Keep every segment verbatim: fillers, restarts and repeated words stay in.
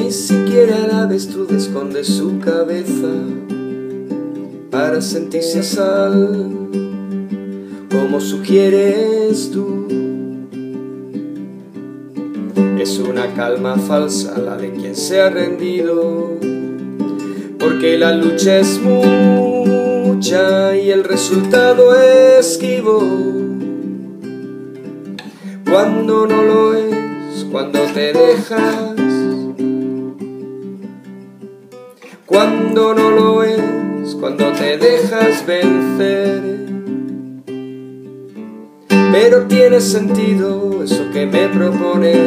Ni siquiera el avestruz esconde su cabeza para sentirse a sal, como sugieres tú. Es una calma falsa la de quien se ha rendido, porque la lucha es mucha y el resultado es esquivo. Cuando no lo es, cuando te dejas, cuando no lo es, cuando te dejas vencer. Pero tiene sentido eso que me propones,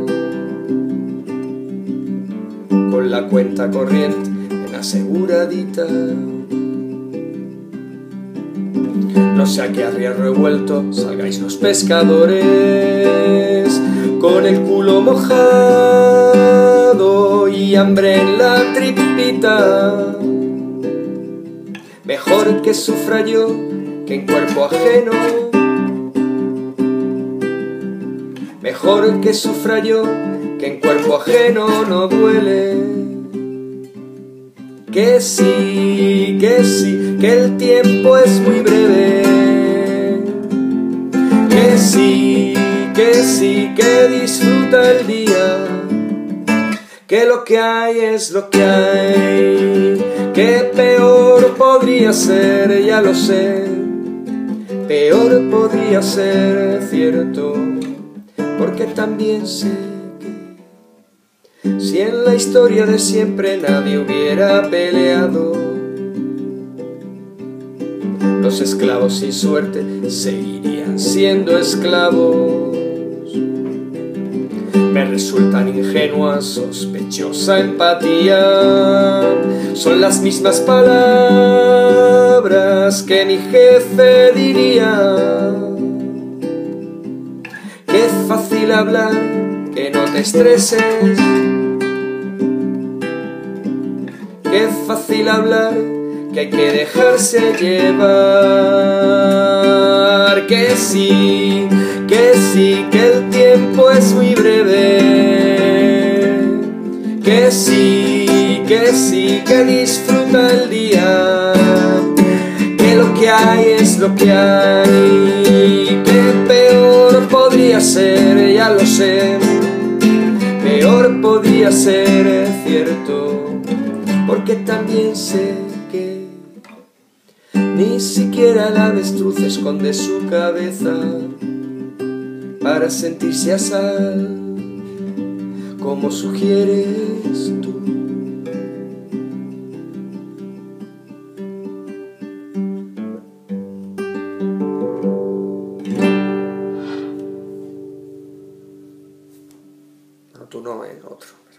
con la cuenta corriente en aseguradita. No sea que a río revuelto salgáis los pescadores con el culo mojado y hambre en la tripita. Mejor que sufra yo que en cuerpo ajeno, mejor que sufra yo que en cuerpo ajeno no duele. Que sí, que sí, que el tiempo es muy breve. Que sí, que sí, que disfruta el día. Que lo que hay es lo que hay. Que peor podría ser, ya lo sé. Peor podría ser, cierto. Porque también sé que si en la historia de siempre nadie hubiera peleado, los esclavos sin suerte seguirían siendo esclavos. Me resultan ingenua, sospechosa empatía. Son las mismas palabras que mi jefe diría. Qué fácil hablar, que no te estreses. Qué fácil hablar, que hay que dejarse llevar. Que sí, que sí, que el tiempo es muy breve. Que sí, que sí, que disfruta el día. Que lo que hay es lo que hay. Que peor podría ser, ya lo sé. Peor podría ser, cierto. Porque también sé que ni siquiera el avestruz esconde su cabeza para sentirse a sal, como sugieres tú. No, tú no, es otro.